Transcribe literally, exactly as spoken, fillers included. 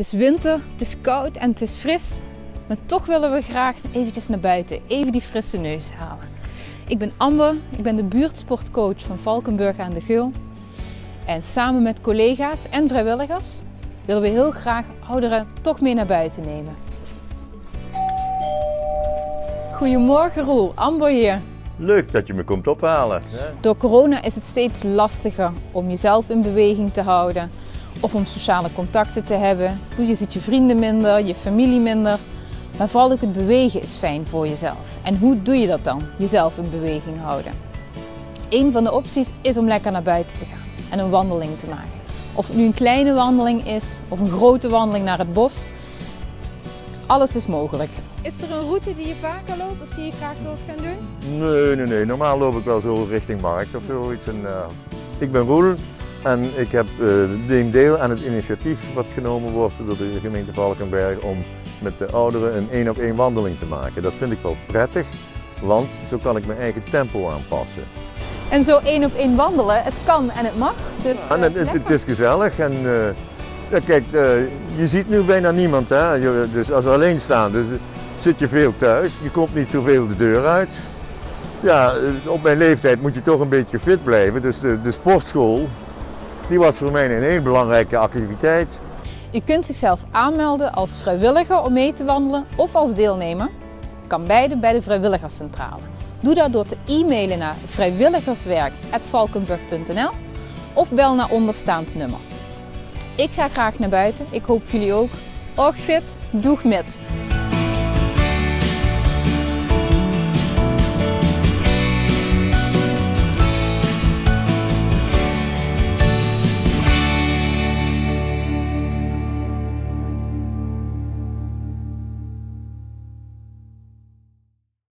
is winter, het is koud en het is fris, maar toch willen we graag eventjes naar buiten, even die frisse neus halen. Ik ben Amber, ik ben de buurtsportcoach van Valkenburg aan de Geul. En samen met collega's en vrijwilligers willen we heel graag ouderen toch mee naar buiten nemen. Goedemorgen Roel, Amber hier. Leuk dat je me komt ophalen. Door corona is het steeds lastiger om jezelf in beweging te houden of om sociale contacten te hebben. Je ziet je vrienden minder, je familie minder. Maar vooral ook het bewegen is fijn voor jezelf. En hoe doe je dat dan? Jezelf in beweging houden. Een van de opties is om lekker naar buiten te gaan en een wandeling te maken. Of het nu een kleine wandeling is of een grote wandeling naar het bos. Alles is mogelijk. Is er een route die je vaker loopt of die je graag wilt gaan doen? Nee, nee, nee. Normaal loop ik wel zo richting Markt of zoiets. En, uh, ik ben Roel en ik heb, uh, neem deel aan het initiatief wat genomen wordt door de gemeente Valkenberg om met de ouderen een één op één wandeling te maken. Dat vind ik wel prettig, want zo kan ik mijn eigen tempo aanpassen. En zo één op één wandelen, het kan en het mag. Dus, uh, en het, het, het is gezellig en uh, ja, kijk, uh, je ziet nu bijna niemand, hè? Je, dus als alleenstaande dus zit je veel thuis, je komt niet zoveel de deur uit. Ja, op mijn leeftijd moet je toch een beetje fit blijven, dus de, de sportschool die was voor mij een heel belangrijke activiteit. Je kunt zichzelf aanmelden als vrijwilliger om mee te wandelen of als deelnemer. Kan beide bij de vrijwilligerscentrale. Doe dat door te e-mailen naar vrijwilligerswerk apenstaartje valkenburg punt n l of bel naar onderstaand nummer. Ik ga graag naar buiten, ik hoop jullie ook. Och fit, doeg met!